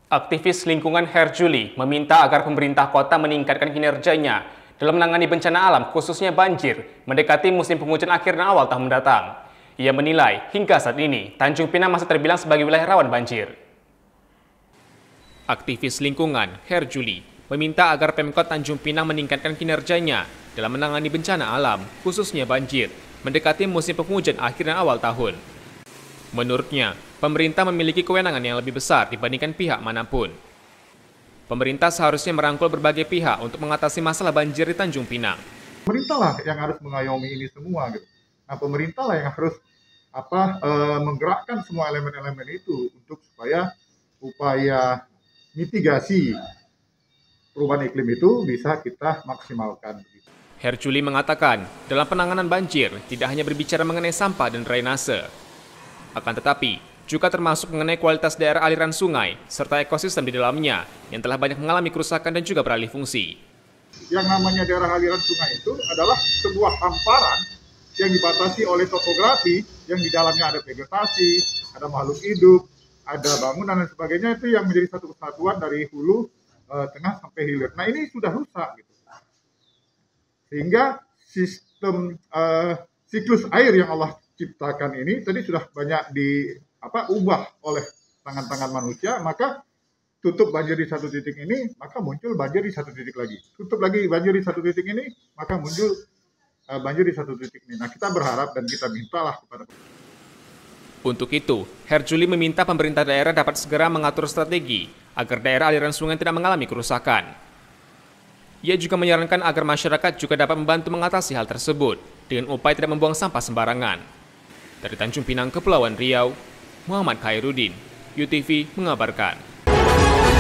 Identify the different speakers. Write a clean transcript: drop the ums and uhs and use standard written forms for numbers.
Speaker 1: Aktivis lingkungan Herjuli meminta agar pemerintah kota meningkatkan kinerjanya dalam menangani bencana alam khususnya banjir mendekati musim penghujan akhir dan awal tahun mendatang. Ia menilai hingga saat ini Tanjung Pinang masih terbilang sebagai wilayah rawan banjir. Aktivis lingkungan Herjuli meminta agar Pemkot Tanjung Pinang meningkatkan kinerjanya dalam menangani bencana alam khususnya banjir mendekati musim penghujan akhir dan awal tahun. Menurutnya, pemerintah memiliki kewenangan yang lebih besar dibandingkan pihak manapun. Pemerintah seharusnya merangkul berbagai pihak untuk mengatasi masalah banjir di Tanjung Pinang.
Speaker 2: Pemerintah lah yang harus mengayomi ini semua, gitu. Nah, pemerintah lah yang harus menggerakkan semua elemen-elemen itu untuk supaya upaya mitigasi perubahan iklim itu bisa kita maksimalkan.
Speaker 1: Herjuli mengatakan, dalam penanganan banjir tidak hanya berbicara mengenai sampah dan drainase, akan tetapi juga termasuk mengenai kualitas daerah aliran sungai serta ekosistem di dalamnya yang telah banyak mengalami kerusakan dan juga beralih fungsi.
Speaker 2: Yang namanya daerah aliran sungai itu adalah sebuah hamparan yang dibatasi oleh topografi yang di dalamnya ada vegetasi, ada makhluk hidup, ada bangunan dan sebagainya, itu yang menjadi satu kesatuan dari hulu, tengah sampai hilir. Nah, ini sudah rusak gitu. Sehingga sistem siklus air yang Allah ciptakan ini tadi sudah banyak diubah oleh tangan-tangan manusia, maka tutup banjir di satu titik ini, maka muncul banjir di satu titik lagi. Tutup lagi banjir di satu titik ini, maka muncul banjir di satu titik ini. Nah, kita berharap dan kita mintalah kepada
Speaker 1: Untuk itu, Herjuli meminta pemerintah daerah dapat segera mengatur strategi agar daerah aliran sungai tidak mengalami kerusakan. Ia juga menyarankan agar masyarakat juga dapat membantu mengatasi hal tersebut dengan upaya tidak membuang sampah sembarangan. Dari Tanjung Pinang, Kepulauan Riau, Muhammad Khairuddin, UTV mengabarkan.